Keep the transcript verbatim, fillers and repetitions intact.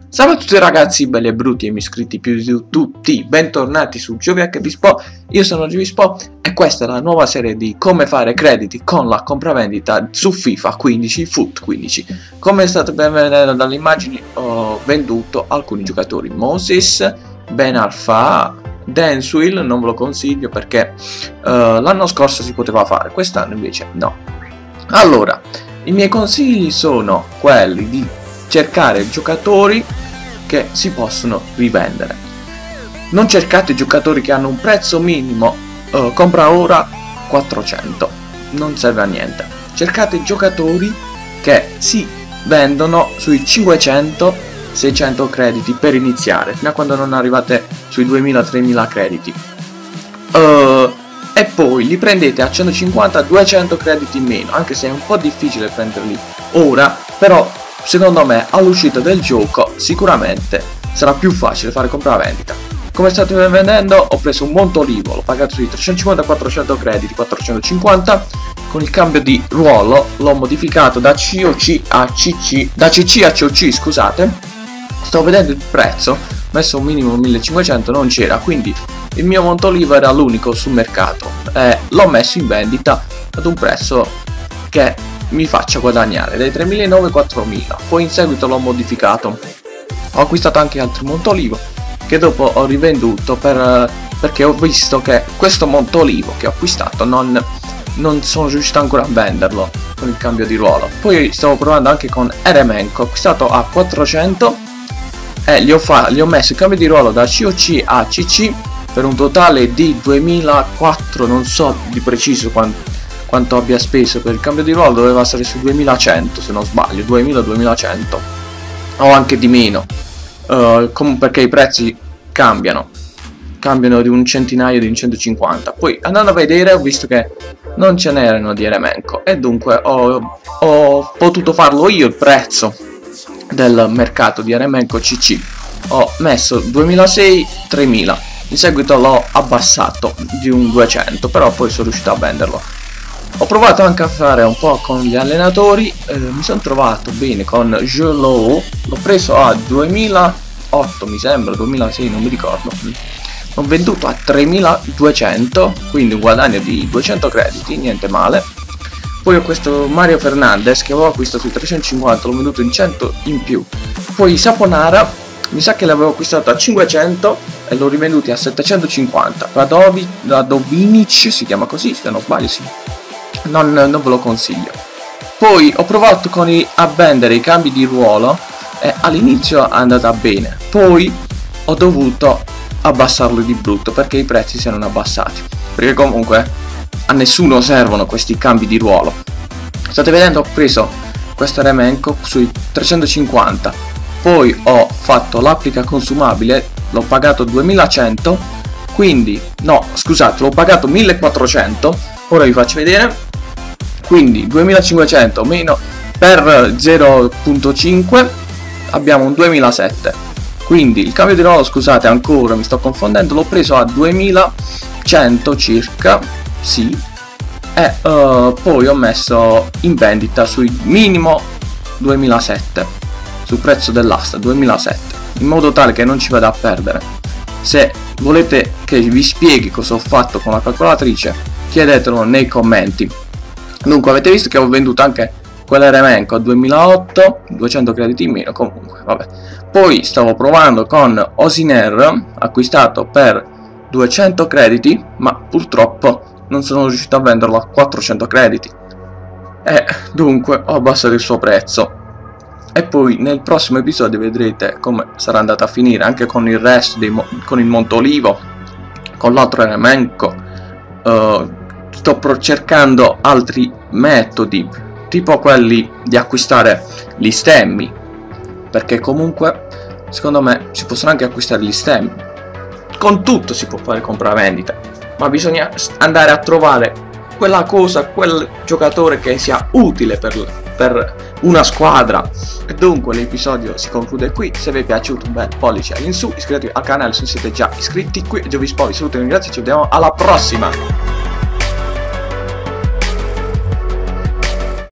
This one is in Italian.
Salve a tutti ragazzi belli e brutti e mi iscritti più di tutti, bentornati su GioviHDSpo, io sono GioviSpo e questa è la nuova serie di come fare crediti con la compravendita su FIFA quindici, Foot quindici. Come state ben vedendo dalle immagini ho venduto alcuni giocatori, Moses, Ben Arfa, Danswill, non ve lo consiglio perché uh, l'anno scorso si poteva fare, quest'anno invece no. Allora, i miei consigli sono quelli di cercare giocatori che si possono rivendere. Non cercate giocatori che hanno un prezzo minimo, uh, compra ora quattrocento, non serve a niente. Cercate giocatori che si vendono sui cinquecento seicento crediti per iniziare, fino a quando non arrivate sui duemila tremila crediti. Uh, e poi li prendete a centocinquanta duecento crediti in meno, anche se è un po' difficile prenderli ora, però secondo me all'uscita del gioco sicuramente sarà più facile fare compravendita. Come state vedendo ho preso un Montolivo, l'ho pagato sui trecentocinquanta quattrocento crediti, quattrocentocinquanta, con il cambio di ruolo l'ho modificato da C O C a C C, da C C a C O C scusate. Sto vedendo il prezzo, ho messo un minimo millecinquecento, non c'era, quindi il mio Montolivo era l'unico sul mercato e l'ho messo in vendita ad un prezzo che mi faccia guadagnare dai tremilanovecento ai quattromila. Poi in seguito l'ho modificato, ho acquistato anche altri Montolivo che dopo ho rivenduto per, perché ho visto che questo Montolivo che ho acquistato non, non sono riuscito ancora a venderlo con il cambio di ruolo. Poi stavo provando anche con Eremenko, acquistato a quattrocento e gli ho, fa, gli ho messo il cambio di ruolo da C O C a C C per un totale di duemilaquattro, non so di preciso quanto quanto abbia speso per il cambio di ruolo, doveva essere su duemilacento se non sbaglio, duemila duemilacento o anche di meno, uh, perché i prezzi cambiano cambiano di un centinaio, di un centocinquanta. Poi andando a vedere ho visto che non ce n'erano di Eremenko e dunque ho, ho potuto farlo io il prezzo del mercato di Eremenko C C. Ho messo duemilaseicento tremila, in seguito l'ho abbassato di un duecento, però poi sono riuscito a venderlo. Ho provato anche a fare un po' con gli allenatori, eh, mi sono trovato bene con Gelou, l'ho preso a duemilaotto mi sembra, duemilasei non mi ricordo, l'ho venduto a tremiladuecento, quindi un guadagno di duecento crediti, niente male. Poi ho questo Mario Fernandes che avevo acquistato sui trecentocinquanta, l'ho venduto in cento in più. Poi Saponara, mi sa che l'avevo acquistato a cinquecento e l'ho rivenduti a settecentocinquanta, Radovi, Radovinic si chiama così se non sbaglio, sì. Non, non ve lo consiglio. Poi ho provato con i, a vendere i cambi di ruolo e all'inizio è andata bene, poi ho dovuto abbassarlo di brutto perché i prezzi si erano abbassati, perché comunque a nessuno servono questi cambi di ruolo. State vedendo, ho preso questo Eremenko sui trecentocinquanta, poi ho fatto l'applica consumabile, l'ho pagato duemilacento, quindi no scusate, l'ho pagato millequattrocento, ora vi faccio vedere. Quindi duemilacinquecento meno per zero virgola cinque abbiamo un duemilasette. Quindi il cambio di ruolo, scusate ancora mi sto confondendo, l'ho preso a duemilacento circa, sì, e uh, poi ho messo in vendita sui minimo duemilasette, sul prezzo dell'asta duemilasette, in modo tale che non ci vada a perdere. Se volete che vi spieghi cosa ho fatto con la calcolatrice, chiedetelo nei commenti. Dunque avete visto che ho venduto anche quell'Eremenko a duemilaotto, duecento crediti in meno, comunque vabbè. Poi stavo provando con Osiner, acquistato per duecento crediti, ma purtroppo non sono riuscito a venderlo a quattrocento crediti e dunque ho abbassato il suo prezzo. E poi nel prossimo episodio vedrete come sarà andata a finire anche con il resto dei con il Montolivo, con l'altro Eremenko. uh, Sto cercando altri metodi, tipo quelli di acquistare gli stemmi, perché comunque secondo me si possono anche acquistare gli stemmi. Con tutto si può fare compravendita, ma bisogna andare a trovare quella cosa, quel giocatore che sia utile per, per una squadra. E dunque l'episodio si conclude qui. Se vi è piaciuto un bel pollice all'insù, iscrivetevi al canale se non siete già iscritti. Qui GioviSpo vi saluto e ringrazio, ci vediamo alla prossima.